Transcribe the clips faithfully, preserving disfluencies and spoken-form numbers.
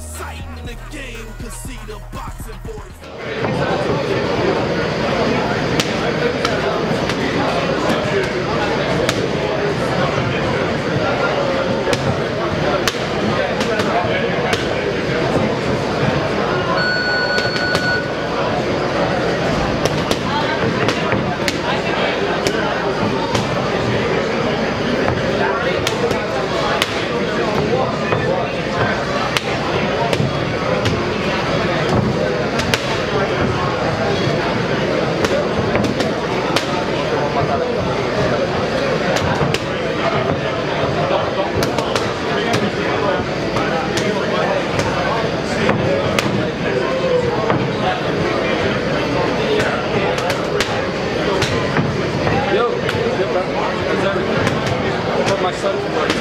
sight in the game, cause see the boxing boys. My son to work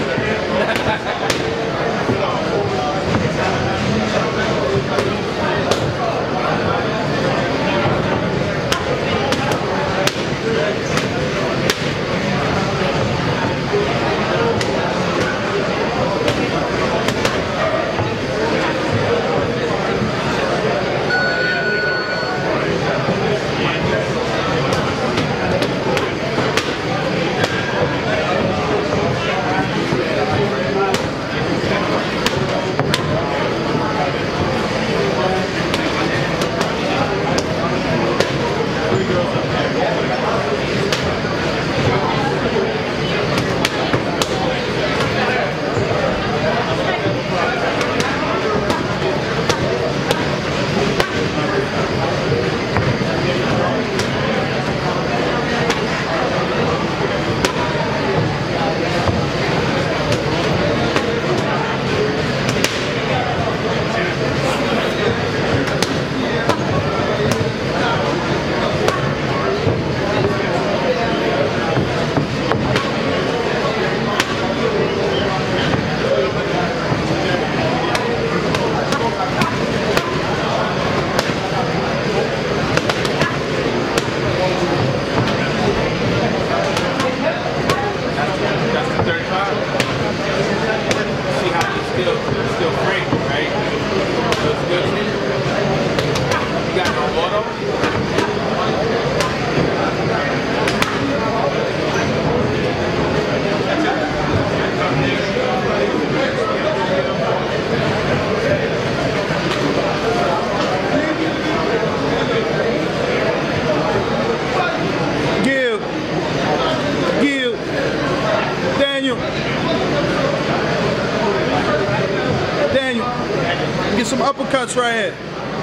Get some uppercuts right here.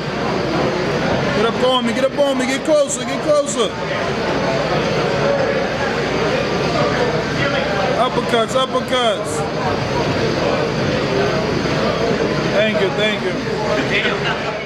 Get up on me, get up on me, get closer, get closer. Uppercuts, uppercuts. Thank you, thank you.